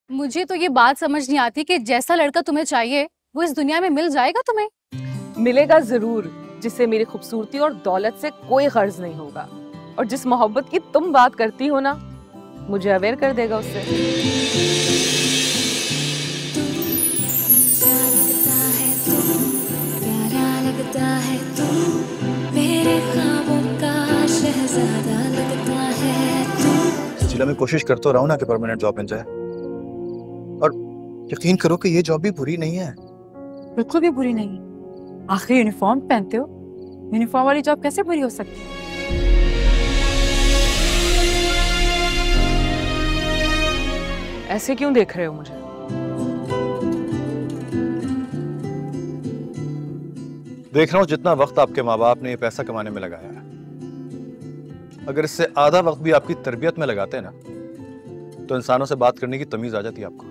मुझे तो ये बात समझ नहीं आती कि जैसा लड़का तुम्हें चाहिए वो इस दुनिया में मिल जाएगा तुम्हें। मिलेगा जरूर, जिससे मेरी खूबसूरती और दौलत से कोई गर्ज नहीं होगा, और जिस मोहब्बत की तुम बात करती हो ना, मुझे अवेयर कर देगा उससे। लगता है तू मेरे ख्वाबों का शहजादा लगता है तू। सचिला, मैं कोशिश करता रहा हूं ना कि परमानेंट जॉब मिल जाए, और यकीन करो कि ये जॉब भी बुरी नहीं है। बिल्कुल भी बुरी नहीं, आखिर यूनिफॉर्म पहनते हो, यूनिफॉर्म वाली जॉब कैसे बुरी हो सकती है? ऐसे क्यों देख रहे हो मुझे? देख रहा हूँ जितना वक्त आपके माँ बाप ने ये पैसा कमाने में लगाया है, अगर इससे आधा वक्त भी आपकी तरबियत में लगाते हैं ना, तो इंसानों से बात करने की तमीज आ जाती है आपको।